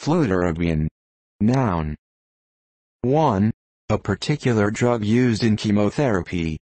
Fludarabine. Noun. 1. A particular drug used in chemotherapy.